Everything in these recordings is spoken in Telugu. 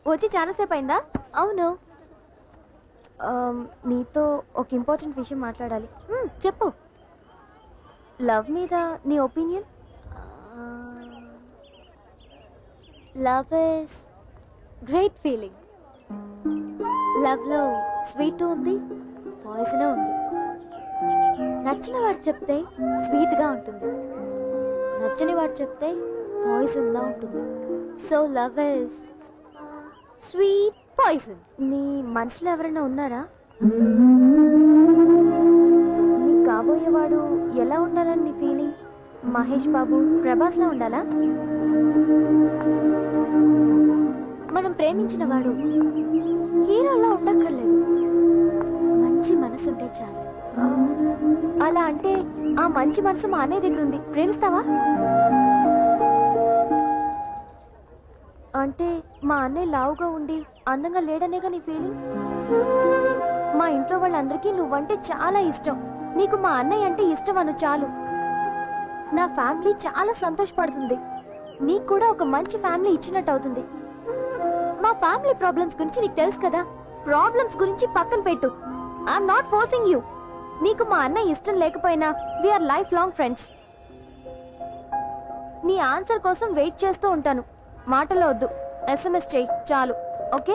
వచ్చి చాలాసేపు అయిందా? అవును. నీతో ఒక ఇంపార్టెంట్ విషయం మాట్లాడాలి. చెప్పు. లవ్ మీద నీ opinion? Love is great feeling. లవ్లో స్వీట్ ఉంది, పాయిజన్ ఉంది. నచ్చిన వాడు చెప్తే స్వీట్గా ఉంటుంది, నచ్చని వాడు చెప్తే పాయిజన్లా ఉంటుంది. So love is sweet poison. నీ మనసులో ఎవరైనా ఉన్నారా? నీ కాబోయేవాడు ఎలా ఉండాలని నీ ఫీలింగ్? మహేష్ బాబు, ప్రభాస్లా ఉండాలా? మనం ప్రేమించిన వాడు హీరోలా ఉండక్కర్లేదు, మంచి మనసు ఉంటే చాలు. అలా అంటే ఆ మంచి మనసు మా అన్నయ్య దగ్గర ఉంది, ప్రేమిస్తావా? అంటే మా అన్నయ్య లావుగా ఉండి అందంగా లేడనేగా నీ ఫీలింగ్? మా ఇంట్లో వాళ్ళందరికీ నువ్వంటే చాలా ఇష్టం, నీకు మా అన్నయ్య అంటే ఇష్టం అను చాలు. నా ఫ్యామిలీ చాలా సంతోషపడుతుంది, నీకు కూడా ఒక మంచి ఫ్యామిలీ ఇచ్చినట్టు అవుతుంది. మా ఫ్యామిలీ ప్రాబ్లమ్స్ గురించి నీకు తెలుసు కదా, ప్రాబ్లమ్స్ గురించి పక్కన పెట్టు. I'm not forcing you. నీకు మా అన్నయ్య ఇష్టం లేకపోయినా వీఆర్ లైఫ్ లాంగ్ ఫ్రెండ్స్. నీ ఆన్సర్ కోసం వెయిట్ చేస్తూ ఉంటాను. మాటలో వద్దు, SMS చెయ్యి చాలు. ఓకే?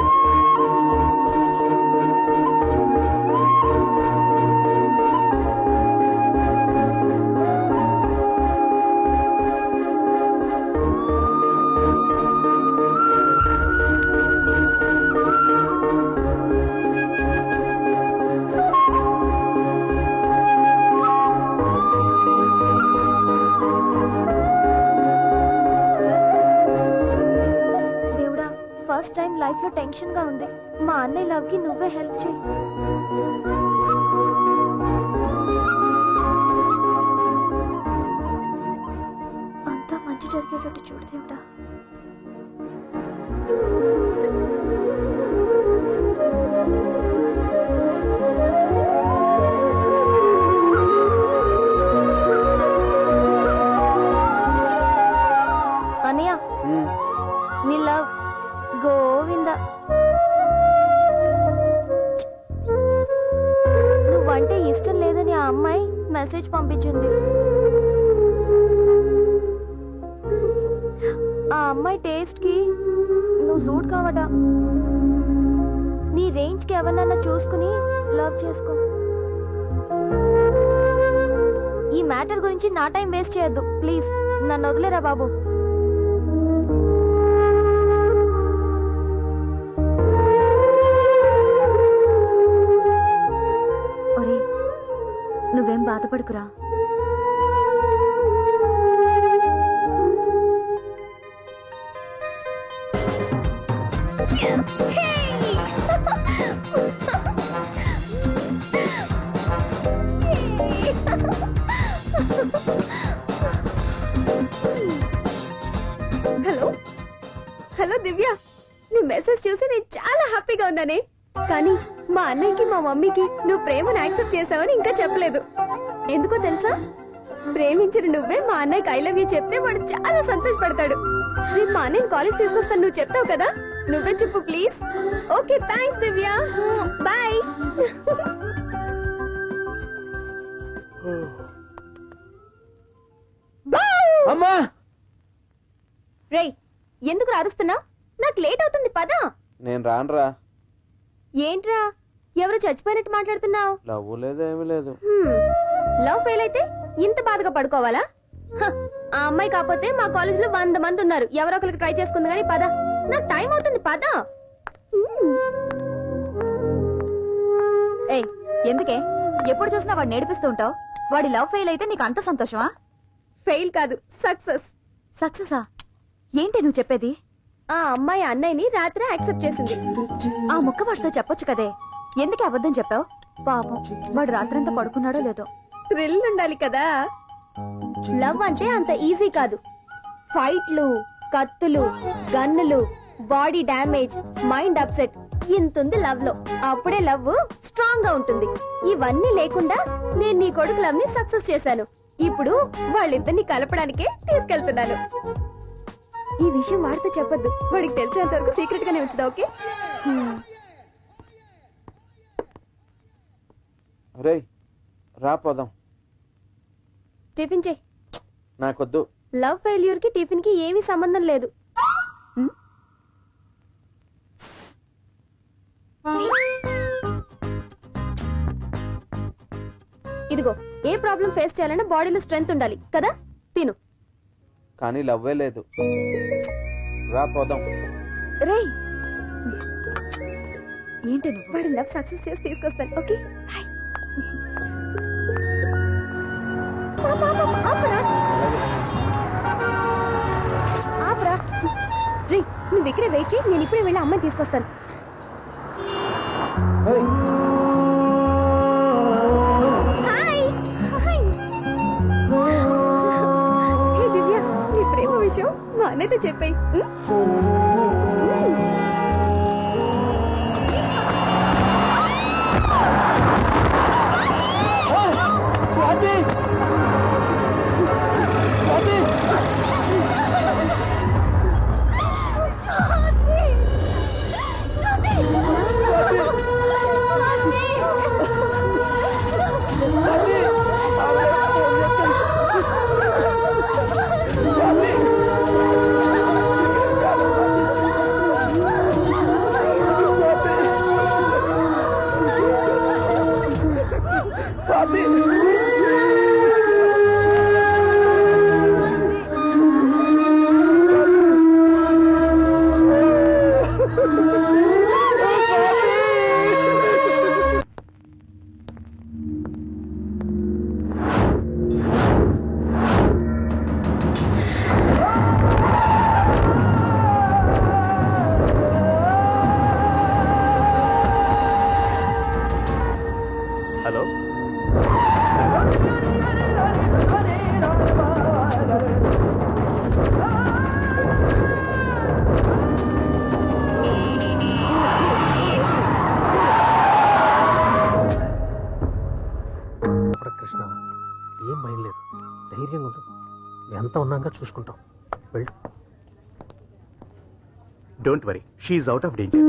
ఫస్ట్ టైం లైఫ్ లో టెన్షన్ గా ఉంది. మా అన్నయ్య లవ్ కి నువ్వే హెల్ప్ చేయి. అంతా మంచి జరిగేటట్టు చూడు దేవుడా. అన్నయ్య, నీ లవ్ గోవింద. నువ్వంటే ఇష్టం లేదని ఆ అమ్మాయి మెసేజ్ పంపించింది. ఆ అమ్మాయి టేస్ట్ కి నువ్వు సూట్ కావట. నీ రేంజ్ కి ఎవరినన్నా చూసుకుని లవ్ చేసుకో. ఈ మ్యాటర్ గురించి నా టైం వేస్ట్ చేయొద్దు ప్లీజ్. నన్ను వదిలేరా బాబు. నువ్వేం బాధపడుకురా. హలో హలో దివ్య, నీ మెసేజ్ చూసి నేను చాలా హ్యాపీగా ఉన్నానే. కానీ మా అన్నయ్యకి మా మమ్మీకి నువ్వు ప్రేమను యాక్సెప్ట్ చేసావని ఇంకా చెప్పలేదు. ఎందుకో తెలుసా? ప్రేమించిన నువ్వే మా అన్నయ్యకి ఐ లవ్ యూ చెప్తే వాడు చాలా సంతోషపడతాడు. రేపు మా అన్నయ్యని కాలేజ్ తీసుకొస్తాను, నువ్వు చెప్తావు కదా? నువ్వే చెప్పు please. Okay, thanks Divya, bye. రేయ్, ఎందుకు అరుస్తున్నావు? నాకు లేట్ అవుతుంది, పదా. నేను రానురా. ఏంట్రా ఎవరు చచ్చిపోయినట్టు మాట్లాడుతున్నావు? లవ్ లేదు, ఏమీ లేదు. లవ్ ఫెయిల్ అయితే ఇంత బాధగా పడుకోవాలా? ఆ అమ్మాయి కాకపోతే మా కాలేజ్ లో 100 మంది ఉన్నారు, ఎవరో ఒకరికి ట్రై చేసుకుంది. కానీ పద, నాకు టైం అవుతుంది, పద. ఏయ్, ఎందుకే ఎప్పుడు చూసినా వాడు నేర్పిస్తూ ఉంటావు? వాడి లవ్ ఫెయిల్ అయితే నీకు అంత సంతోషమా? ఫెయిల్ కాదు, సక్సెస్. సక్సెసా? ఏంటి నువ్వు చెప్పేది? ఆ అమ్మాయి అన్నయ్యని రాత్రి యాక్సెప్ట్ చేసింది. ఆ ముక్క వాడితో చెప్పొచ్చు కదే, ఎందుకే అబద్ధం చెప్పావు? పాపం, వాడు రాత్రంతా పడుకున్నాడో లేదో. థ్రిల్ ఉండాలి కదా. లవ్ అంటే అంత ఈజీ కాదు. ఫైట్లు, కత్తులు, గన్నులు, బాడీ డ్యామేజ్, మైండ్ అప్సెట్, ఇంతుంది లవ్ లో. అప్పుడే లవ్ స్ట్రాంగ్ గా ఉంటుంది. ఇవన్నీ లేకుండా నేను నీ కొడుకు లవ్ ని సక్సెస్ చేశాను. ఇప్పుడు వాళ్ళిద్దరిని కలపడానికే తీసుకెళ్తున్నాను. ఈ విషయం వాడితో చెప్పొద్దు. వాడికి తెలిసేంత వరకు సీక్రెట్ గానే ఉంచుదా, ఓకే? రే రా పోదాం. టిఫిన్ చేయి. నాకొద్దు. లవ్ ఫెయిల్యూర్ కి టిఫిన్ కి ఏమీ సంబంధం లేదు. ఇదిగో, ఏ ప్రాబ్లం ఫేస్ చేయాలన్నా బాడీలో స్ట్రెంగ్త్ ఉండాలి కదా. తిను. కానీ లవ్వే లేదు. రా పోదాం. రే, ఏంటి వాడి లవ్ సక్సెస్ చేసి తీసుకొస్తాను, ఓకే? ఆపరా. రే, నువ్వు ఇక్కడే వెయిట్ చేయి, నేను ఇప్పుడే వెళ్ళి అమ్మాయిని తీసుకొస్తాను. హాయ్. హాయ్. హే దివ్య, నీ ప్రేమ విషయం మా అన్నయ్యతో చెప్పేయ్. స్వాతి! స్వాతి! హలో, కృష్ణ, ఏం భయం లేదు, ధైర్యంగా ఉండు. ఎంత ఉన్నాగా చూసుకుంటాం. వెళ్ళు. Don't worry, she's out of danger.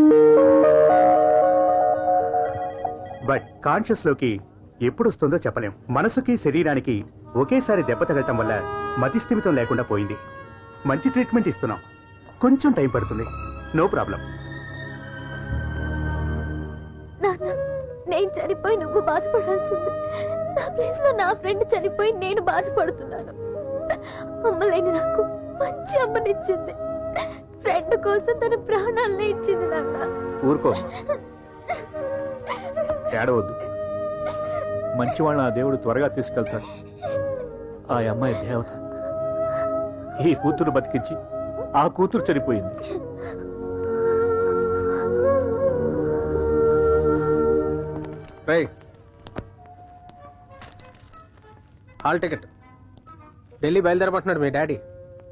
But conscious లోకి ఎప్పుడు వస్తుందో చెప్పలేం. మనసుకి శరీరానికి ఒకేసారి దెబ్బ తగలటం వల్ల మతిస్థిమితం లేకుండా పోయింది. మంచి ట్రీట్మెంట్ ఇస్తున్నాం, కొంచెం టైం పడుతుంది. No problem. నాన్న, నేను చనిపోయి నువ్వు బాధపడాల్సింది. నా ప్లేస్ లో నా ఫ్రెండ్ చనిపోయి నేను బాధపడుతున్నాను. అమ్మలేని నాకు మంచి అమ్మనిచ్చింది. ఫ్రెండ్ కోసం తన ప్రాణాలనే ఇచ్చింది. నాన్న ఊరుకో, ఏడవద్దు. మంచి వాళ్ళని ఆ దేవుడు త్వరగా తీసుకెళ్తాడు. ఆ అమ్మాయి దేవత. ఈ కూతురు బతికించి ఆ కూతురు చనిపోయింది. Hall ticket. ఢిల్లీ బయలుదేరమంటున్నాడు మీ డాడీ.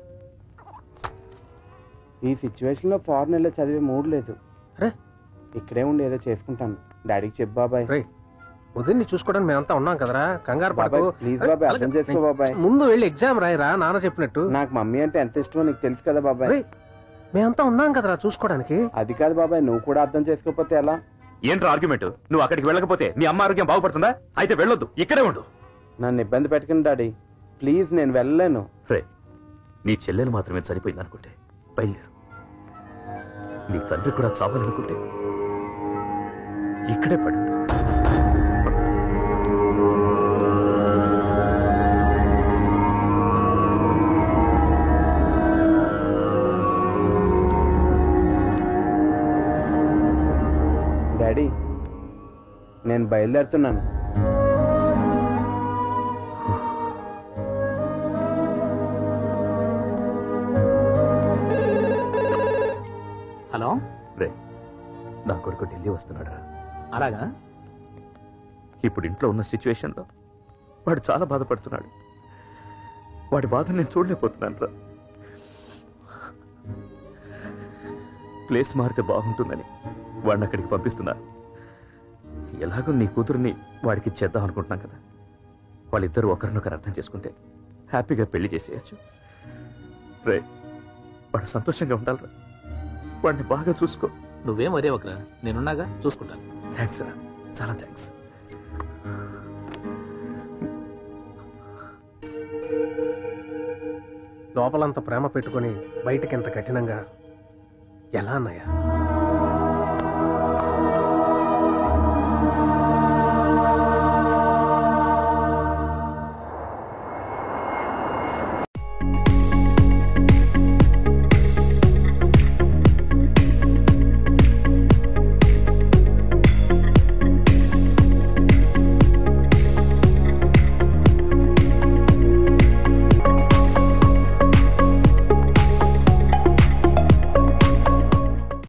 ఈ సిచ్యువేషన్ లో ఫారెన్ వెళ్ళి చదివే మూడ్ లేదు. రే, ఇక్కడే ఉండి ఏదో చేసుకుంటాను. డాడీకి చెప్పు బాబాయ్. రే, ఉదయం చూసుకోవడానికి మేమంతా ఉన్నాం కదరా, కంగారు పడకు. ప్లీజ్ బాబాయ్, అర్థం చేసుకో బాబాయ్. ముందు వెళ్ళి ఎగ్జామ్ రాయరా, నాన్న చెప్పినట్టు. నాకు మమ్మీ అంటే ఎంత ఇష్టమో నీకు తెలుసు కదా బాబాయ్. రే, మేమంతా ఉన్నాం కదరా చూసుకోవడానికి. అది కాదు బాబాయ్, నువ్వు కూడా అర్థం చేసుకోకపోతే ఎలా? ఏంట్రా ఆర్గ్యుమెంట్? నువ్వు అక్కడికి వెళ్ళకపోతే నీ అమ్మ ఆరోగ్యం బాగుపడుతుందా? అయితే వెళ్ళొద్దు, ఇక్కడే ఉండు. నన్ను ఇబ్బంది పెట్టకండి డాడీ, ప్లీజ్. నేను వెళ్ళలేను. రే, నీ చెల్లెలు మాత్రమే చనిపోయింది అనుకుంటే బయలుదేరు. నీ తండ్రి కూడా చావాలనుకుంటే ఇక్కడే పడు. డాడీ, నేను బయలుదేరుతున్నాను. హలో. రే, నా కొడుకు ఢిల్లీ వస్తున్నాడు. అలాగా? ఇప్పుడు ఇంట్లో ఉన్న సిచ్యువేషన్లో వాడు చాలా బాధపడుతున్నాడు. వాడి బాధ నేను చూడలేకపోతున్నాను రా. ప్లేస్ మారితే బాగుంటుందని వాడిని అక్కడికి పంపిస్తున్నారు. ఎలాగో నీ కూతురుని వాడికి ఇచ్చేద్దాం అనుకుంటున్నాం కదా. వాళ్ళిద్దరూ ఒకరినొకరు అర్థం చేసుకుంటే హ్యాపీగా పెళ్లి చేసేయచ్చు. రే, వాడు సంతోషంగా ఉండాలిరా. వాడిని బాగా చూసుకో. నువ్వేం వరే ఒకరా, నేనున్నాగా, చూసుకుంటాను. థ్యాంక్స్ రా, చాలా థ్యాంక్స్. లోపలంత ప్రేమ పెట్టుకొని బయటకి ఎంత కఠినంగా ఎలా అన్నయ్య?